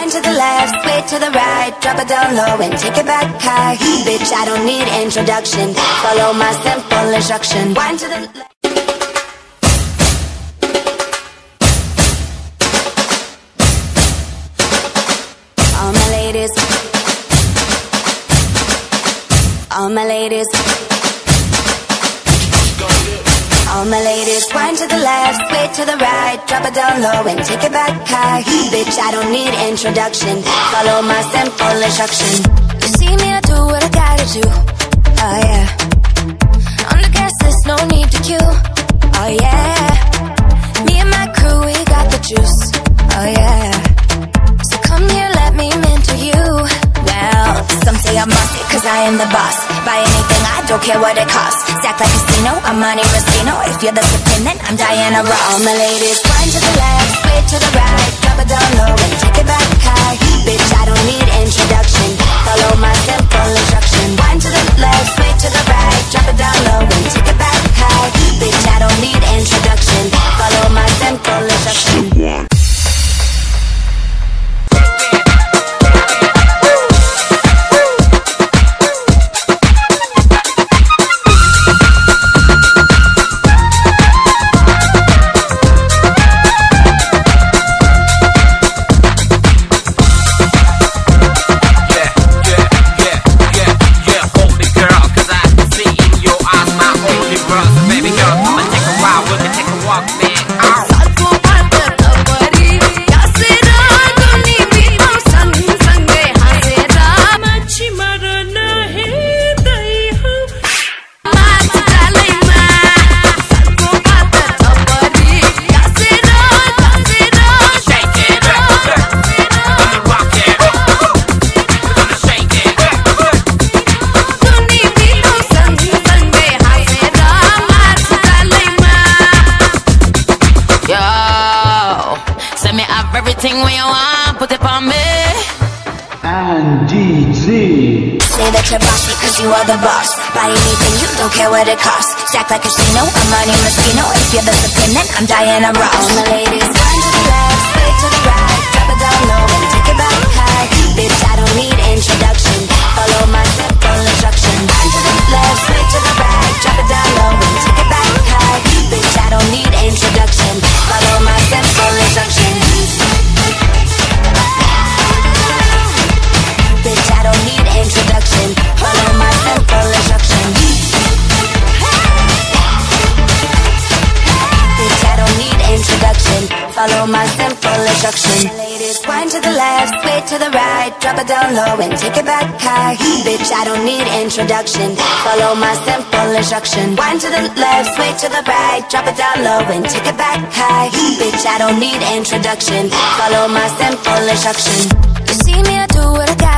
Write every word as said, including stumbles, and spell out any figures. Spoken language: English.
Wind to the left, sway to the right, drop it down low and take it back high. Bitch, I don't need introduction, follow my simple instruction. Wind to the left. All my ladies, all my ladies, all my ladies. Wind to the left, sway to the right, drop it down low and take it back high. Bitch, I don't need introduction, follow my simple instruction. You see me, I do what I gotta do. Oh yeah, on the gas, there's no need to queue. Oh yeah, me and my crew, we got the juice. Oh yeah, so come here, let me mentor you. Well, some say I'm bossy, cause I am the boss. Buy anything, I don't care what it costs. Stack like a casino, I'm Monte Rustino. If you're the supreme, then I'm Diana Ross. All my ladies, wind to the left, sway to the right, drop it down low and take it back high. Bitch, I don't need introduction, follow my simple instruction. Wind to the left, sway to the right, drop it down low and take it back high. Bitch, I don't need introduction, follow my simple instruction. Everything when you want, put it on me. And D Z. Say that you're bossy cause you are the boss. Buy anything, you don't care what it costs. Stack like a casino, I'm Monte Rustino. If you're the supreme, then I'm Diana Ross. All my ladies, wind to the left, sway to the right, drop it down low and take it back high. Bitch, I don't need introduction, follow my simple instruction. Wind to the left, sway to the right, drop it down low and take it back high. Bitch, I don't need introduction, follow my simple instruction. Bitch, I don't need introduction, follow my simple instruction. Bitch, I don't need introduction, follow my simple instruction. Ladies, wind to the left, sway to the right, drop it down low and take it back high. Bitch, I don't need introduction, follow my simple instruction. Wind to the left, sway to the right, drop it down low and take it back high. Bitch, I don't need introduction, follow my simple instruction. You see me, I do what I got.